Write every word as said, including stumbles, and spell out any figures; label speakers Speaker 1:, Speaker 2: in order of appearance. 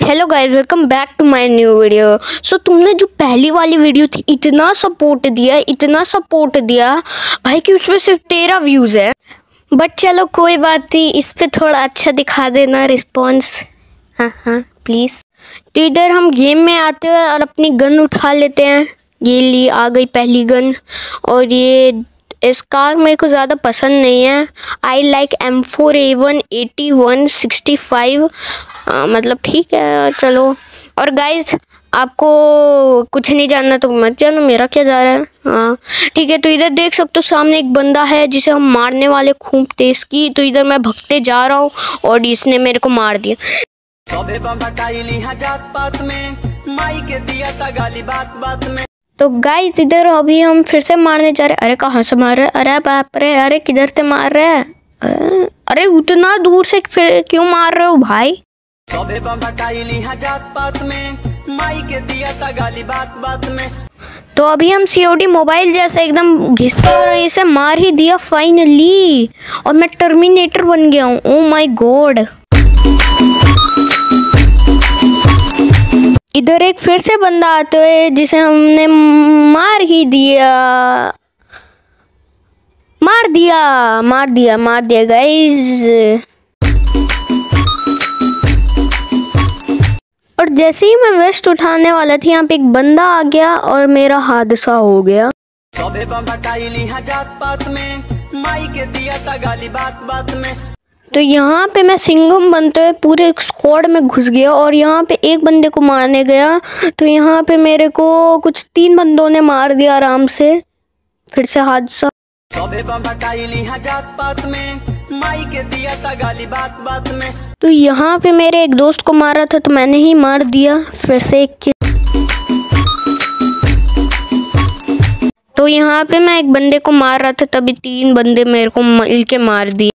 Speaker 1: Hello guys, welcome back to my new video. So तुमने जो पहली वाली वीडियो थी इतना सपोर्ट दिया इतना सपोर्ट दिया भाई कि उसमें सिर्फ तेरह व्यूज़ है। बट चलो कोई बात नहीं, इस पे थोड़ा अच्छा दिखा देना रिस्पॉन्स। हाँ हाँ प्लीज़। तो इधर हम गेम में आते हैं और अपनी गन उठा लेते हैं। ये ली आ गई पहली गन। और ये इस कार मेरे को ज़्यादा पसंद नहीं है। I like M four A one eighty one sixty five, मतलब ठीक है चलो। और गाइज आपको कुछ नहीं जानना तो मत जानो, मेरा क्या जा रहा है। हाँ ठीक है। तो इधर देख सकते हो सामने एक बंदा है जिसे हम मारने वाले खूब तेज की। तो इधर मैं भगते जा रहा हूँ और इसने मेरे को मार दिया। तो गाइज इधर अभी हम फिर से मारने जा रहे हैं। अरे कहाँ से मार रहे हैं? अरे बाप रे, अरे किधर से मार रहे हैं? अरे उतना दूर से फिर क्यों मार रहे हो भाई? तो अभी हम सीओडी मोबाइल जैसा एकदम घिसते और इसे मार ही दिया फाइनली। और मैं टर्मिनेटर बन गया हूँ। Oh my god. इधर एक फिर से बंदा आते हुए जिसे हमने मार ही दिया मार दिया मार दिया मार दिया गाइस। और जैसे ही मैं वेस्ट उठाने वाला थी यहाँ पे एक बंदा आ गया और मेरा हादसा हो गया। तो यहाँ पे मैं सिंघम बनते हुए पूरे स्क्वाड में घुस गया और यहाँ पे एक बंदे को मारने गया। तो यहाँ पे मेरे को कुछ तीन बंदों ने मार दिया आराम से। फिर से हादसा। तो यहाँ पे मेरे एक दोस्त को मारा था तो मैंने ही मार दिया फिर से एक। तो यहाँ पे मैं एक बंदे को मार रहा था तभी तीन बंदे मेरे को मिल के मार दिए।